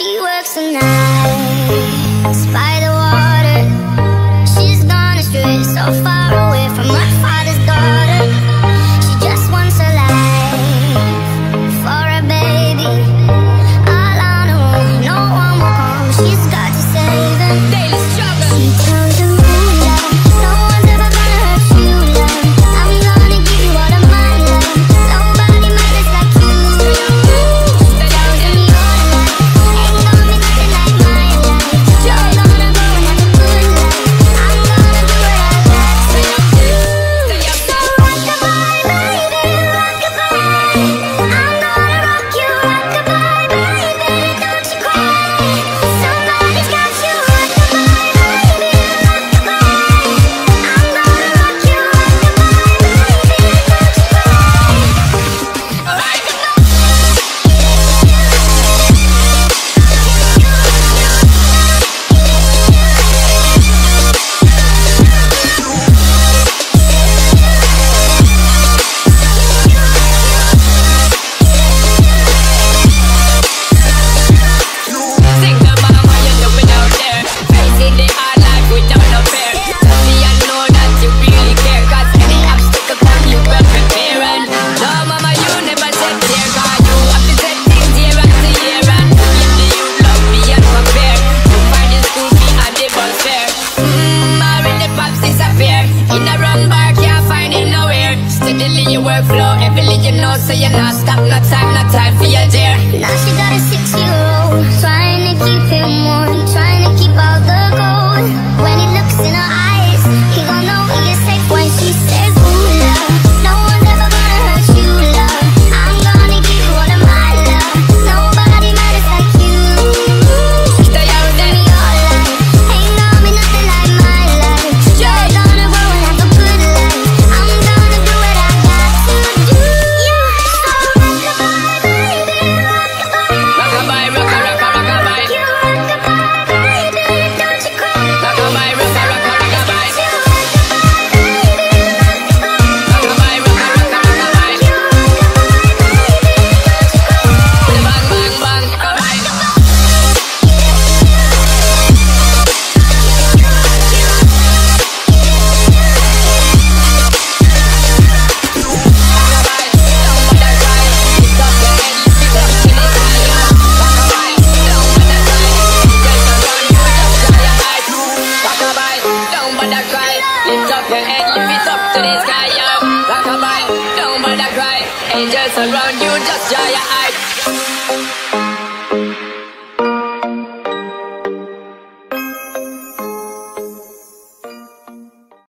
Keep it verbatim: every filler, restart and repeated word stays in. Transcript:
She works the nights by the water. She's gone astray, so far away from her father's daughter. She just wants a life for a baby. All on her own, no one will come. She's got to save him. Daily struggle. She tells him, ooh, love, no one's ever gonna hurt you, love. I'm gonna give you all of my love. Nobody matters like you. She tells him your life ain't gonna be nothing like my life. You're gonna go and have a good life. I'm gonna do what I got to do. So rock-a-bye, baby, rock-a-bye. I'm gonna rock you, rock-a-bye, baby, don't you cry. Somebody's got you, rock-a-bye, baby, rock-a-bye. I'm gonna rock you, rock-a-bye, baby, don't you cry. Think about what you're doing out there, facing the hard life without no fear. Tell me I know that you really care, cause any obstacle come you well prepare. And no mama, you never said there, cause you have to set things year after year. And if the youth love me and compare, you find the school fee and the bus fare. Mmm, already pops disappear. In a run bar, can't find it nowhere. Steadily your workflow, everything you know, so you're not stop, no time, no time for your dear. Now she got a six-year-old, trying to keep him warm, trying to keep all the gold. When he looks in her eyes, he gon' know he is safe when she says, ooh, love, no one's ever gonna hurt you, love. I'm gonna give you all of my love. Nobody matters like you. Stay out there. Your life ain't gonna be nothing like my life. You're gonna grow and have a good life. I'm gonna do what I got to do. Yeah, so rock-a-bye, baby, rock-a-bye. Rock-a-bye, rocka, rocka, rock-a-bye. You rock-a-bye, baby, don't you cry. Rock-a-bye, rocka, rocka, rock-a-bye. You rock-a-bye, baby, rock-a-bye. Rock-a-bye, rocka, rocka, rock-a-bye. You rock-a-bye, baby, don't you cry. Bang, bang, bang, rock-a-bye. Lift up your head, lift it up to the sky, yo. Rock-a-bye, don't bother cry. Angels around you, just dry your eyes.